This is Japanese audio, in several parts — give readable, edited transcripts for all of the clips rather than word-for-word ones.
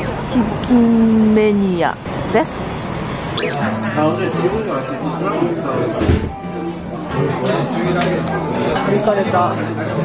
チキンメニアです。疲れた。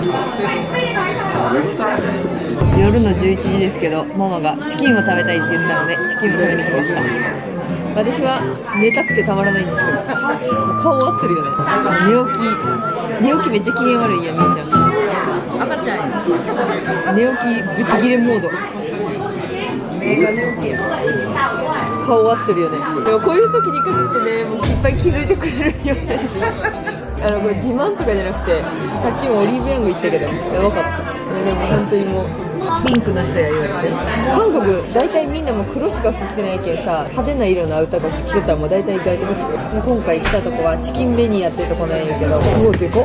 夜の11時ですけど、ママがチキンを食べたいって言ったのでチキンを食べに来ました。私は寝たくてたまらないんですけど、顔合ってるよね。寝起きめっちゃ機嫌悪いやみーちゃん。赤ちゃん寝起きブチギレモード。目が寝起きや。顔合ってるよね。でもこういう時に限ってね、もういっぱい気づいてくれるよね。これ自慢とかじゃなくて、さっきもオリーブヤング言ったけどやばかった。でも本当にもうピンクの人や言われて、韓国大体みんなもう黒しか服着てないけんさ、派手な色のアウターが着てたらもう大体外国人。今回来たとこはチキンベニアってとこなんやけど、すごいでかっ。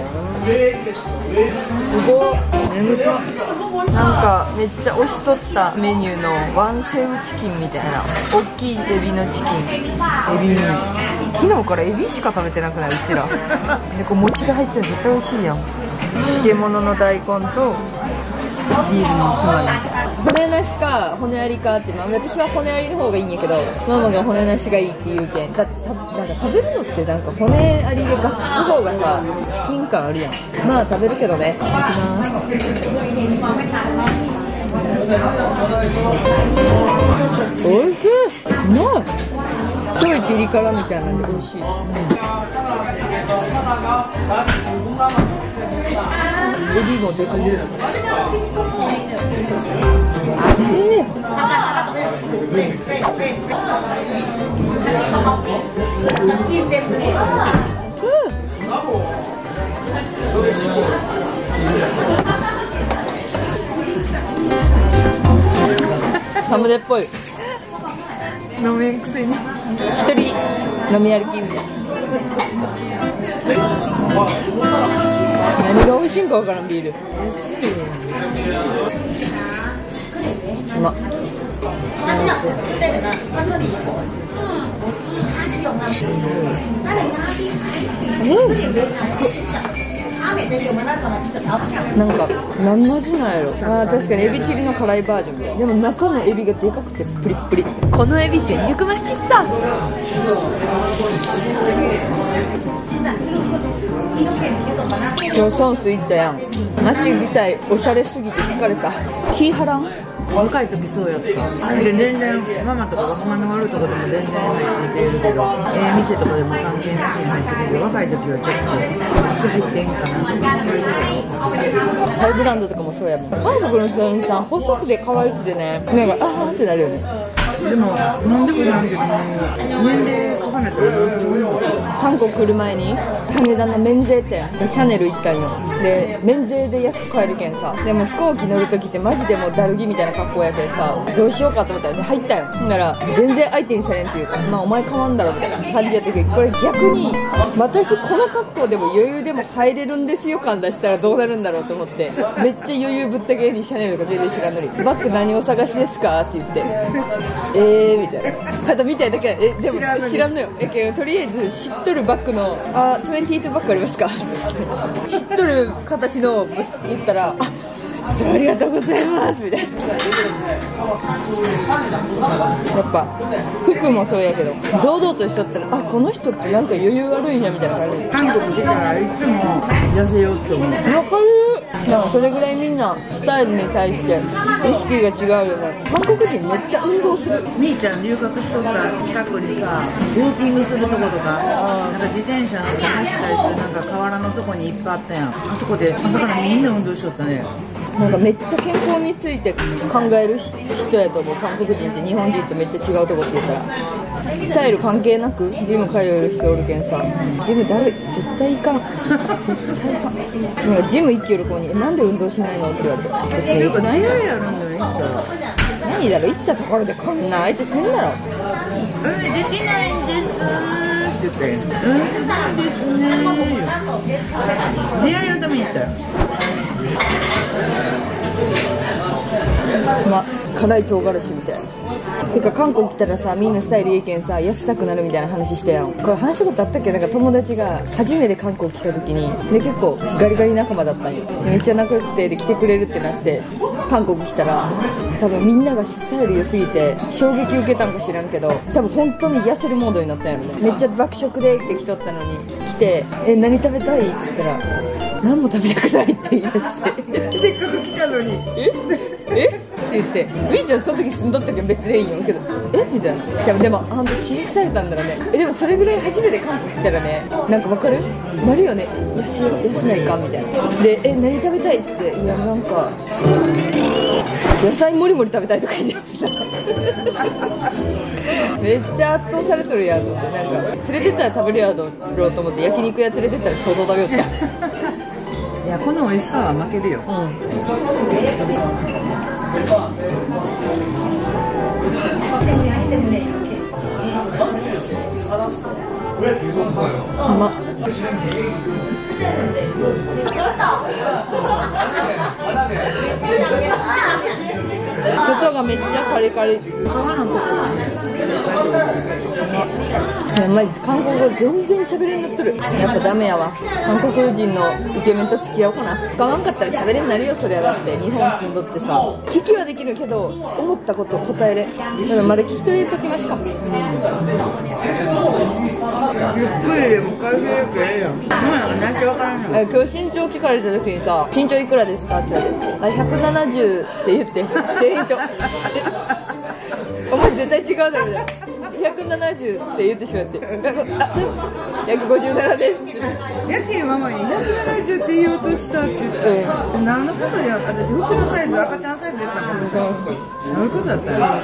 すごっ。なんかめっちゃ押しとったメニューのワンセウチキンみたいな大きいエビのチキン。エビに昨日からエビしか食べてなくない？うちらでこう餅が入ってるの絶対美味しいやん。漬物の大根とビールのつまみ。骨なしか骨ありかって、私は骨ありの方がいいんやけど、ママが骨なしがいいって言うけん。だってなんか食べるのってなんか骨ありでがっつく方がさチキン感あるやん。まあ食べるけどね。いただきます。おいしい。うまい。ちょいピリ辛みたいなんで美味しい。エビもでかい。熱いね。サムネっぽい。飲めんくせに一人飲み歩きみたいな。何が美味しいんかわからんビール。うまっ。なんか何の味なんやろ。確かにエビチリの辛いバージョンで、でも中のエビがでかくてプリップリ。このエビ全力マシさ。今日ソンス行ったやん。街自体おしゃれすぎて疲れた。気張らん？ 若い時そうやった。で全然ママとかがそんなに悪いとこでも全然入ってくれるけど、店とかでも関係なしに入ってくれるけど、若い時はちょっと足入ってんかなとかそういうこと。 ハイブランドとかもそうやもん。韓国の店員さん細くて可愛くてね、目があーってなるよね。 でもなんでもなんけどね、年齢重ねたら自分も韓国来る前に羽田の免税店でシャネル行ったんよ。で免税で安く買えるけんさ、でも飛行機乗る時ってマジでもうだるぎみたいな格好やけんさ、どうしようかと思ったら入ったよ。ほんなら全然相手にされんっていうか、まあお前かまんだろみたいな感じやったけど、これ逆に私この格好でも余裕でも入れるんですよ感出したらどうなるんだろうと思って、めっちゃ余裕ぶったけにシャネルとか全然知らんのに、バッグ何お探しですかって言って、みたいな。ただみたいだけど、でも知らんのよ。けどとりあえず知っとるバッグの22バッグありますか知っとる形の言ったら、ありがとうございますみたいな。やっぱ服もそうやけど堂々としとったら、この人ってなんか余裕悪いんやみたいな感じで。 韓国来たらいつも痩せようって思う。 わかる。なんかそれぐらいみんなスタイルに対して意識が違うよね。韓国人めっちゃ運動する。 みーちゃん留学しとった近くにさ、ウォーキングするとことか、なんか自転車の走ったりしてなんか河原のとこにいっぱいあったやん。あそこで朝からみんな運動しとったね。 なんかめっちゃ健康について考える人やと思う。韓国人って日本人とめっちゃ違うとこって言ったら、スタイル関係なくジム通える人おるけんさ、ジムだるい、絶対行かん絶対行かん。なんかジム行きよる子になんで運動しないのって言われて、別に行くないやろ。何だろ、行ったところでこんな相手せんだろ。 できないんですって言って、ですね。出会いのために行ったよ。 辛い唐辛子みたいな。てか韓国来たらさ、みんなスタイルいいけんさ痩せたくなるみたいな話してやん。これ話したことあったっけ。なんか友達が初めて韓国来た時にで結構ガリガリ仲間だったんよ。めっちゃ仲良くてで来てくれるってなって韓国来たら多分みんながスタイル良すぎて衝撃受けたんか知らんけど、多分本当に痩せるモードになったんやろね。めっちゃ爆食でって来とったのに来て何食べたいって言ったら何も食べたくないって言い出してせっかく来たのにえって言って、ウィンちゃんその時住んどったけど別でいいんよけどみたいな。でもあんた刺激されたんだろうね。でもそれぐらい初めて韓国来たらね、なんかわかるなるよね、痩せないかみたいな。で何食べたいっつって、いやなんか野菜もりもり食べたいとか言ってさめっちゃ圧倒されとるやんと思って、なんか連れてったら食べるやろうと思って焼肉屋連れてったら相当食べよった。 いや、この美味しさは負けるよ。 うまっ。外がめっちゃカリカリ。 皮のところがね、 マジ韓国語全然喋れんなっとる。やっぱダメやわ。韓国人のイケメンと付き合おうかな。使わんかったら喋れんなるよ、そりゃ。だって日本住んどってさ、聞きはできるけど思ったこと答えれ。だからまだ聞き取りときましか。 ゆっくりでも回復力ええやん。何て分からんの。 今日身長聞かれた時にさ、身長いくらですかって言われて、170って言って店員とお前絶対違うだろみたいな。170って言ってしまって、157です。 やけんママに170って言おうとしたって言って、何のことや。私服のサイズ、赤ちゃんサイズ言ったから何のことだったら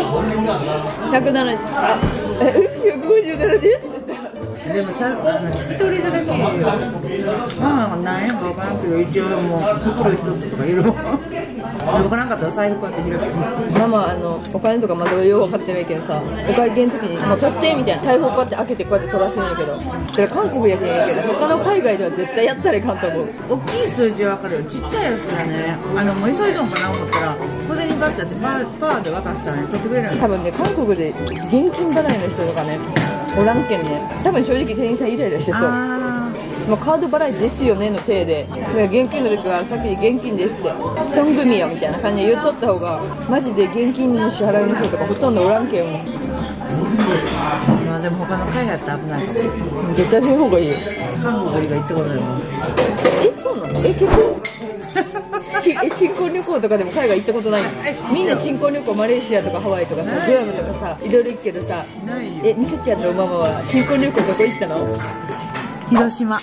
170、157ですって言ったら。でも聞き取りだけいいよ。ママが何円か分からんけど、一応もう袋一つとかいるもん。分からんかったら財布こうやって開く。 ママお金とかまだよう分かってないけどさ、お会計の時にもう取ってみたいな、財布をこうやって開けてこうやって取らせるんだけど、それ韓国やけんやけど他の海外では絶対やったらいかんと思う。 大きい数字は分かるよ。ちっちゃいやつがね、もう急いどんかな思ったら小銭バッてやってパーで渡したらね、取ってくれるの。 多分ね、韓国で現金払いの人とかねおらんけんね、多分正直店員さんイライラしてそう。もうカード払いですよねの体で、現金の時はさっき現金ですって本組よみたいな感じで言っとった方が、マジで現金の支払いの人とかほとんどおらんけんも。 まあでも他の海外って危ないかも。 絶対せん方がいいよ。 韓国以外行ったことないもん。 そうなの？結構新婚旅行とかでも海外行ったことないの？みんな新婚旅行マレーシアとかハワイとかさ、グアムとかさ、いろいろ行くけどさ、みさちゃんのママは新婚旅行どこ行ったの？ 広島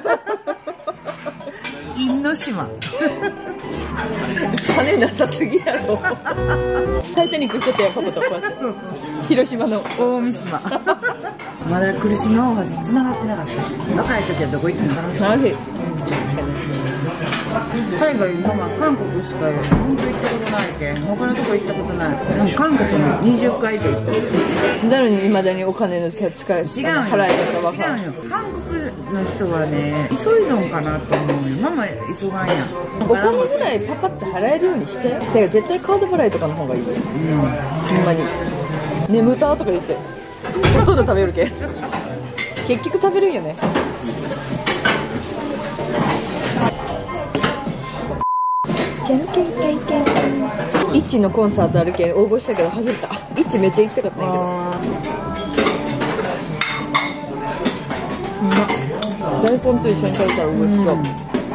因島金なさすぎやろタイタニックしとったやん、パパとこうやって広島の大三島まだ来島大橋繋がってなかった。若い時はどこ行ってんのかな。海外今は韓国しか本当行ったことないけん、他のとこ行ったことない。韓国も20回で行った。 なのに未だにお金の使い払いとか分かる。 違うよ。韓国の人はね、急いどんかなと思うよ。ママ急がんやん。 お金ぐらいパパって払えるようにして。だから絶対カード払いとかの方がいいよ。ほんまに。眠たとか言って。ほとんど食べるけん。結局食べるんよね。イッチのコンサートあるけん応募したけど外れた。イッチめっちゃ行きたかったんやけど。大根と一緒に食べたら美味しそう。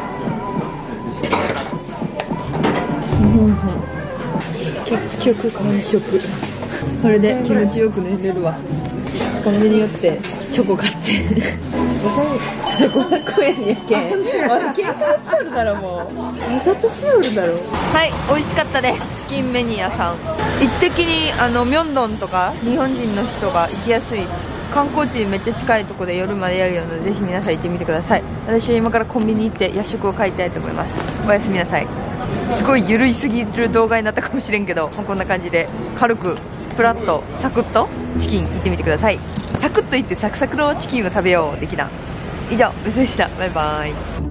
結局完食。これで気持ちよく寝れるわ。コンビニ寄ってチョコ買ってそれ500円やけん。あれ喧嘩売っとるだろ、もうわざとしおるだろ。はい、美味しかったです。チキンメニアさん、位置的にミョンドンとか日本人の人が行きやすい観光地にめっちゃ近いところで夜までやるので、ぜひ皆さん行ってみてください。私は今からコンビニ行って夜食を買いたいと思います。おやすみなさい。すごい緩いすぎる動画になったかもしれんけど、こんな感じで軽くプラッとサクッとチキン行ってみてください。サクッといってサクサクのチキンを食べよう的な。以上、うずでした。バイバイ。